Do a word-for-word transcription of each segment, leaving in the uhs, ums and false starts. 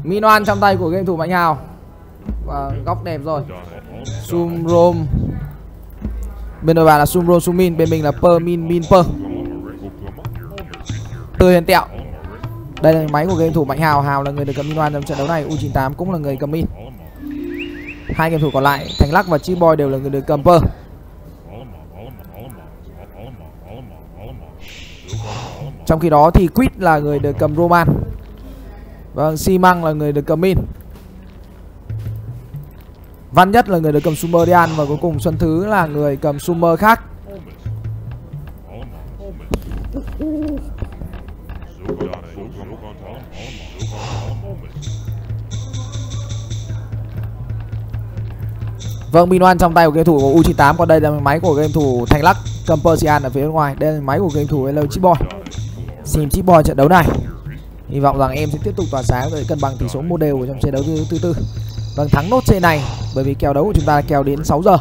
Minoan trong tay của game thủ Mạnh Hào. Và góc đẹp rồi. Sumrom. Bên đội bạn là Sumrom Sumin, bên mình là Per Min Min Per. Từ Hiền Tẹo. Đây là máy của game thủ Mạnh Hào. Hào là người được cầm Minoan trong trận đấu này. U chín tám cũng là người cầm Min. Hai game thủ còn lại Thành Lắc và Chip Boy đều là người được cầm Per. Trong khi đó thì Quýt là người được cầm Roman. Vâng, Xi Măng là người được cầm Min. Văn Nhất là người được cầm Super Dian. Và cuối cùng Xuân Thứ là người cầm Super khác. Vâng, Minoan trong tay của game thủ của U chín tám. Còn đây là máy của game thủ Thành Lắc cầm Persian ở phía bên ngoài. Đây là máy của game thủ Hello Chip Boy. Xem Chip Boy trận đấu này. Hy vọng rằng em sẽ tiếp tục tỏa sáng để cân bằng tỷ số một đều trong trận đấu thứ tư tư. Vâng, thắng nốt C này bởi vì kèo đấu của chúng ta kèo đến sáu giờ.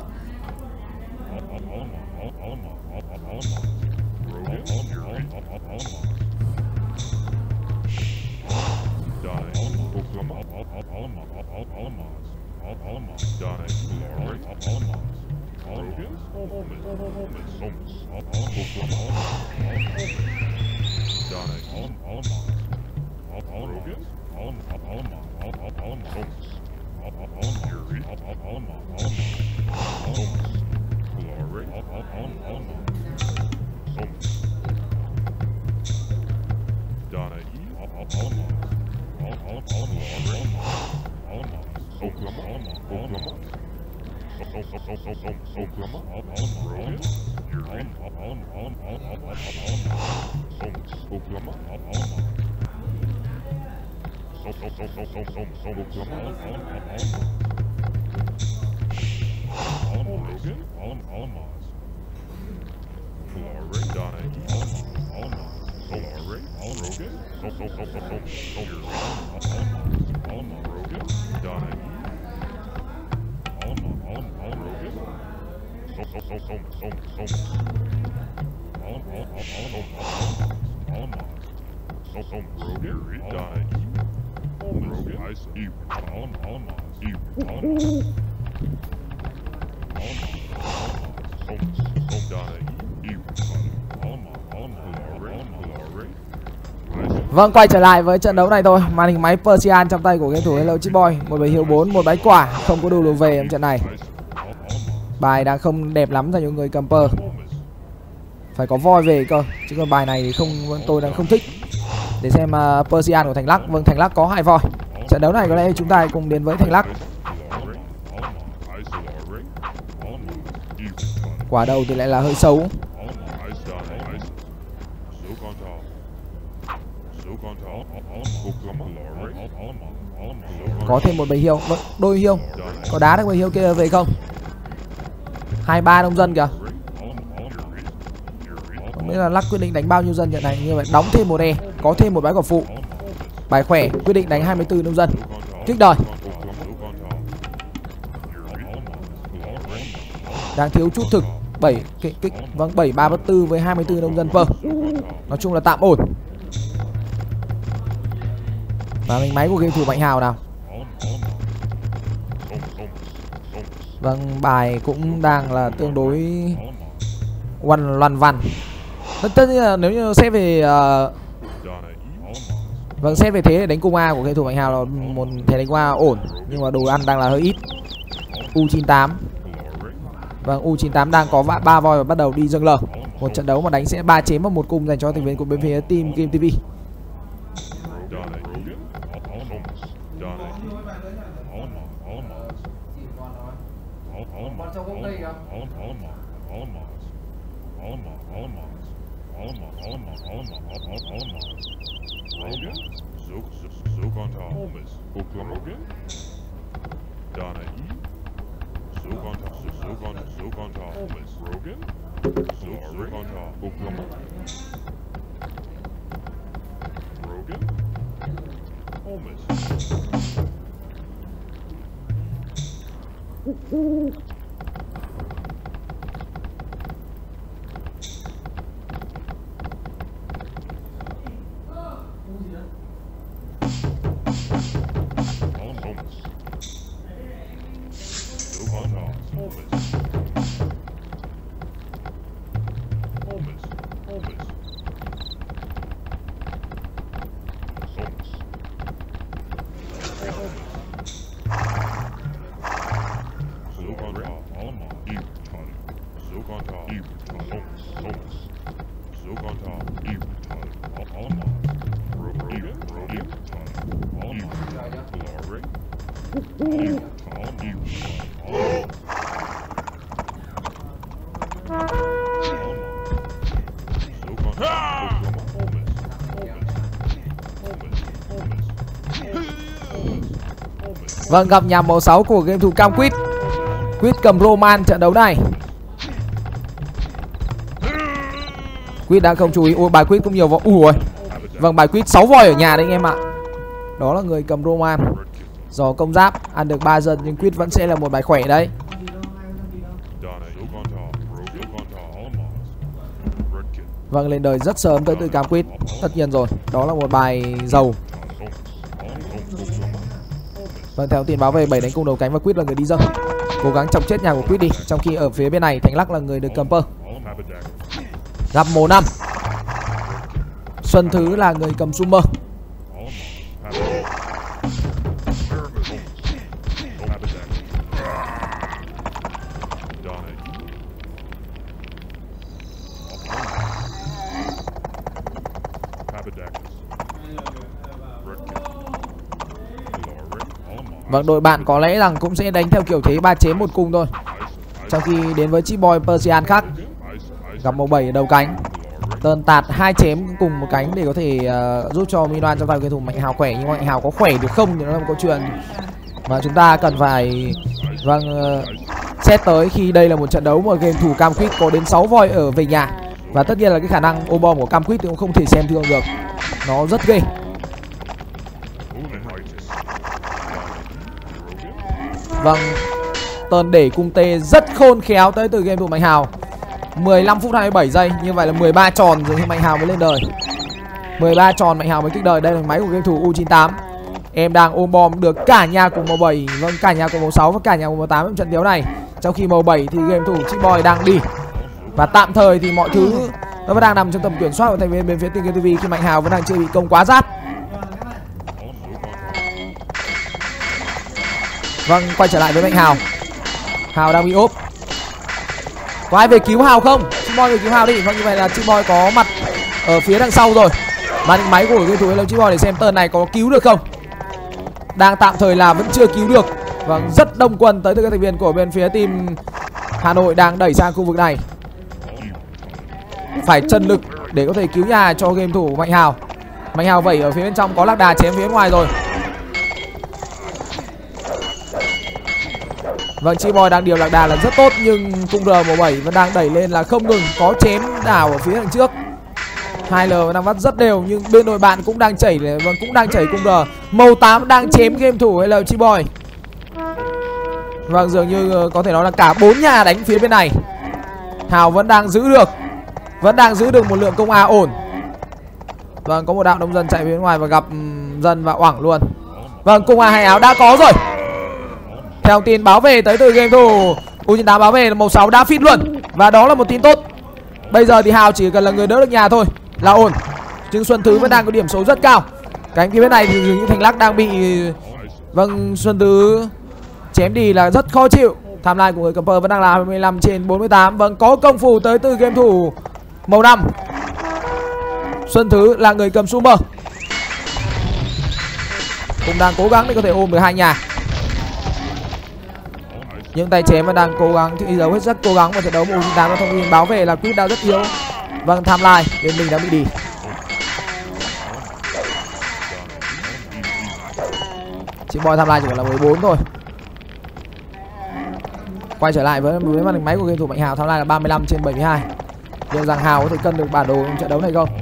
Vâng, quay trở lại với trận đấu này thôi. Màn hình máy Persian trong tay của game thủ Hello Chip Boy. Một bài hiếu bốn, một bái quả, không có đủ đồ về trong trận này. Bài đang không đẹp lắm cho những người cầm Per. Phải có voi về cơ, chứ còn bài này thì không, tôi đang không thích. Để xem uh, Persian của Thành Lắc. Vâng, Thành Lắc có hai voi. Trận đấu này có lẽ chúng ta cùng đến với Thành Lắc. Quả đầu thì lại là hơi xấu. Có thêm một bầy hiêu. Vâng, đôi hiêu. Có đá được bầy hiêu kia về không? Hai ba nông dân kìa. Không biết là Lắc quyết định đánh bao nhiêu dân trận này. Như vậy đóng thêm một e. Có thêm một bãi quả phụ. Bài khỏe quyết định đánh hai mươi tư nông dân. Kích đời. Đang thiếu chút thực. bảy kích, kích. Vâng, bảy ba bất tư với hai mươi tư nông dân Per. Nói chung là tạm ổn. Và mình máy của game thủ Mạnh Hào nào. Vâng, bài cũng đang là tương đối loằn loằn vằn. Tất nhiên là nếu như xét về uh... vâng, xét về thế đánh cung A của game thủ Mạnh Hào là một thế đánh cung A ổn. Nhưng mà đồ ăn đang là hơi ít. U chín tám. Vâng, U chín tám đang có ba voi và bắt đầu đi dâng lờ. Một trận đấu mà đánh sẽ ba chém vào một cung dành cho thành viên của bên phía team Game ti vi. Vâng, gặp nhà màu sáu của game thủ Cam Quýt. Quýt cầm Roman trận đấu này. Quýt đang không chú ý. Ôi, bài Quýt cũng nhiều võ. Ui, vâng, bài Quýt sáu voi ở nhà đấy anh em ạ. Đó là người cầm Roman. Do công giáp ăn được ba dân nhưng Quýt vẫn sẽ là một bài khỏe đấy. Vâng, lên đời rất sớm tới từ Cam Quýt. Tất nhiên rồi, đó là một bài giàu. Vâng, theo tin báo về bảy đánh cung đầu cánh và Quýt là người đi dâng. Cố gắng chọc chết nhà của Quýt đi. Trong khi ở phía bên này Thành Lắc là người được cầm pơ. Gặp màu năm. Xuân Thứ là người cầm Summer. Vâng, đội bạn có lẽ rằng cũng sẽ đánh theo kiểu thế ba chém một cung thôi. Trong khi đến với Chip Boy Persian khác. Gặp màu bảy ở đầu cánh. Tơn tạt hai chém cùng một cánh để có thể uh, giúp cho Minoan trong tay game thủ Mạnh Hào khỏe. Nhưng Mạnh Hào có khỏe được không thì nó là một câu chuyện mà chúng ta cần phải vâng uh, xét tới khi đây là một trận đấu mà game thủ Cam Quýt có đến sáu voi ở về nhà. Và tất nhiên là cái khả năng ôm bom của Cam Quýt cũng không thể xem thường được. Nó rất ghê. Vâng, Tơn để cung tê rất khôn khéo tới từ game thủ Mạnh Hào. Mười lăm phút hai mươi bảy giây. Như vậy là mười ba tròn rồi thì Mạnh Hào mới lên đời. Mười ba tròn Mạnh Hào mới kích đời. Đây là máy của game thủ U chín tám. Em đang ôm bom được cả nhà của màu bảy. Vâng, cả nhà của màu sáu và cả nhà của màu tám trong trận đấu này. Trong khi màu bảy thì game thủ Chip Boy đang đi. Và tạm thời thì mọi thứ nó vẫn đang nằm trong tầm kiểm soát của thành viên bên phía Tiền Game ti vi khi Mạnh Hào vẫn đang chưa bị công quá rát. Vâng, quay trở lại với Mạnh Hào. Hào đang bị ốp. Có ai về cứu Hào không? Chip Boy về cứu Hào đi. Vâng, như vậy là Chip Boy có mặt ở phía đằng sau rồi. Màn hình máy của game thủ Hello Chip Boy để xem Tơn này có cứu được không. Đang tạm thời là vẫn chưa cứu được. Vâng, rất đông quân tới từ các thành viên của bên phía team Hà Nội đang đẩy sang khu vực này. Phải chân lực để có thể cứu nhà cho game thủ Mạnh Hào. Mạnh Hào vẩy ở phía bên trong, có lạc đà chém phía ngoài rồi. Vâng, Chip Boy đang điều lạc đà là rất tốt. Nhưng cung R màu bảy vẫn đang đẩy lên là không ngừng. Có chém đảo ở phía đằng trước. hai L đang vắt rất đều. Nhưng bên đội bạn cũng đang chảy. Vâng, cũng đang chảy cung R. Màu tám đang chém game thủ Hello Chip Boy. Vâng, dường như có thể nói là cả bốn nhà đánh phía bên này. Hào vẫn đang giữ được. Vẫn đang giữ được một lượng công A ổn. Vâng, có một đạo đông dân chạy phía ngoài và gặp dân và oảng luôn. Vâng, cung A hai áo đã có rồi. Theo tin báo về tới từ game thủ U chín tám báo về là màu sáu đã fit luôn. Và đó là một tin tốt. Bây giờ thì Hào chỉ cần là người đỡ được nhà thôi là ổn. Nhưng Xuân Thứ vẫn đang có điểm số rất cao. Cánh phía bên này thì dường như Thành Lắc đang bị vâng Xuân Thứ chém đi là rất khó chịu. Tham lai của người cầm pơ vẫn đang là hai mươi lăm trên bốn mươi tám. Vâng, có công phu tới từ game thủ màu năm. Xuân Thứ là người cầm Summer. Cũng đang cố gắng để có thể ôm được hai nhà. Những tay chém vẫn đang cố gắng thì dấu hết rất cố gắng vào trận đấu. U chín tám đã thông tin báo về là Quýt đang rất yếu. Vâng, tham lai bên mình đã bị đi. Chip Boy tham lai chỉ còn là mười bốn thôi. Quay trở lại với, với màn hình máy của game thủ Mạnh Hào. Tham lai là ba mươi lăm trên bảy mươi hai. Liệu rằng Hào có thể cân được bản đồ trong trận đấu này không?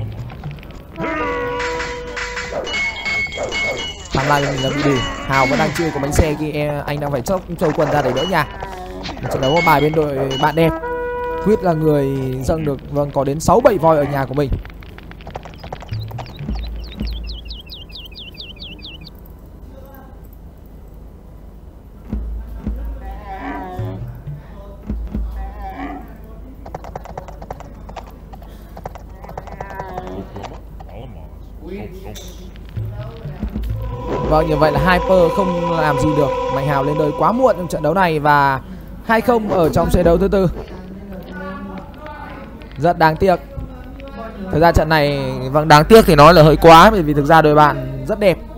Tham lai mình là bị đi. Hào vẫn đang chưa có bánh xe khi anh đang phải chốc châu quần ra để đỡ nhà. Trận đấu có bài bên đội bạn đẹp. Quýt là người dâng được vâng có đến sáu bảy voi ở nhà của mình. Vâng, như vậy là Hyper không làm gì được. Mạnh Hào lên đời quá muộn trong trận đấu này và hai không ở trong trận đấu thứ tư. Rất đáng tiếc. Thực ra trận này vâng đáng tiếc thì nói là hơi quá, bởi vì thực ra đội bạn rất đẹp.